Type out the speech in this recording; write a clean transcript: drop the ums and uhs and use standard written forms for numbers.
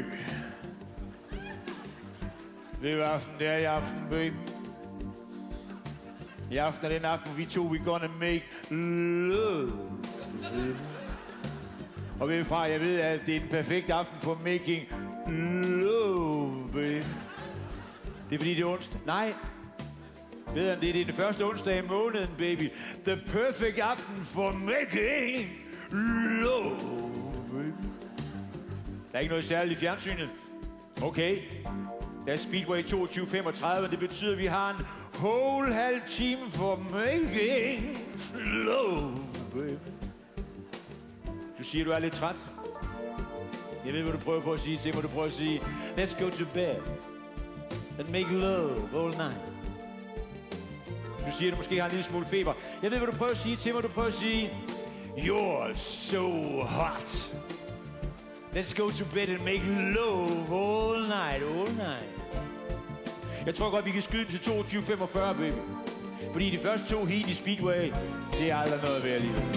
Ved du hvad aften det er i aften, baby? I aften er den aften, vi to, we gonna make love. Og ved fra, jeg ved, at det er den perfekte aften for making love, baby. Det er fordi, det er onsdag. Nej. Ved han, det er den første onsdag i måneden, baby. The perfect aften for making love, baby. Der er ikke noget særligt i fjernsynet. Okay. Der er Speedway 22:35, det betyder, at vi har en whole halv time for making love, baby. Du siger, du er lidt træt. Jeg ved, hvad du prøver på at sige til mig. Du prøver at sige, let's go to bed and make love all night. Du siger, du måske har en lille smule feber. Jeg ved, hvad du prøver at sige til mig. Du prøver at sige, you're so hot. Let's go to bed and make love all night, all night. Jeg tror godt, vi kan skyde den til 22:45, baby. Fordi de første 2 heat i Speedway, det er aldrig noget værd alligevel.